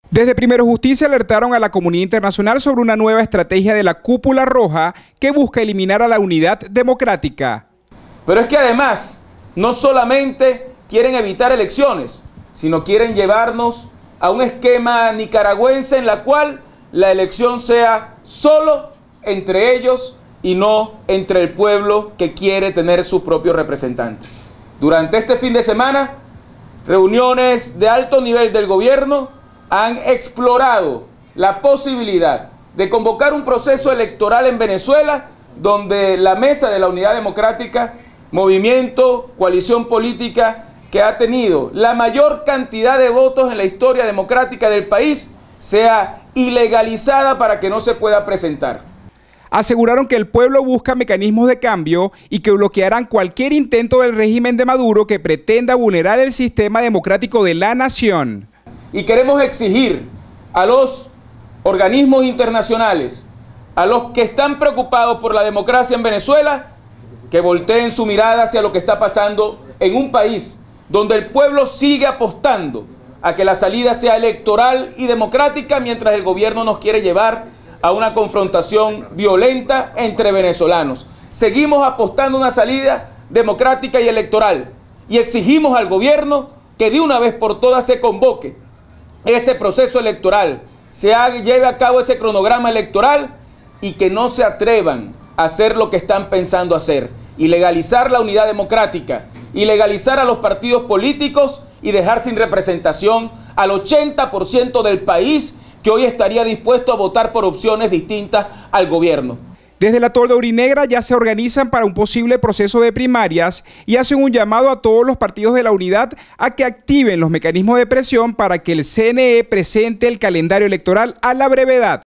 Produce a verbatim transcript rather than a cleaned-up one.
Desde Primero Justicia alertaron a la comunidad internacional sobre una nueva estrategia de la Cúpula Roja que busca eliminar a la unidad democrática. Pero es que además, no solamente quieren evitar elecciones, sino quieren llevarnos a un esquema nicaragüense en la cual la elección sea solo entre ellos y no entre el pueblo que quiere tener sus propios representantes. Durante este fin de semana, reuniones de alto nivel del gobierno han explorado la posibilidad de convocar un proceso electoral en Venezuela donde la Mesa de la Unidad Democrática, movimiento, coalición política que ha tenido la mayor cantidad de votos en la historia democrática del país, sea ilegalizada para que no se pueda presentar. Aseguraron que el pueblo busca mecanismos de cambio y que bloquearán cualquier intento del régimen de Maduro que pretenda vulnerar el sistema democrático de la nación. Y queremos exigir a los organismos internacionales, a los que están preocupados por la democracia en Venezuela, que volteen su mirada hacia lo que está pasando en un país donde el pueblo sigue apostando a que la salida sea electoral y democrática, mientras el gobierno nos quiere llevar a una confrontación violenta entre venezolanos. Seguimos apostando a una salida democrática y electoral y exigimos al gobierno que de una vez por todas se convoque ese proceso electoral, se haga, lleve a cabo ese cronograma electoral y que no se atrevan a hacer lo que están pensando hacer, ilegalizar la unidad democrática, ilegalizar a los partidos políticos y dejar sin representación al ochenta por ciento del país que hoy estaría dispuesto a votar por opciones distintas al gobierno. Desde la Tolda Urinegra ya se organizan para un posible proceso de primarias y hacen un llamado a todos los partidos de la unidad a que activen los mecanismos de presión para que el C N E presente el calendario electoral a la brevedad.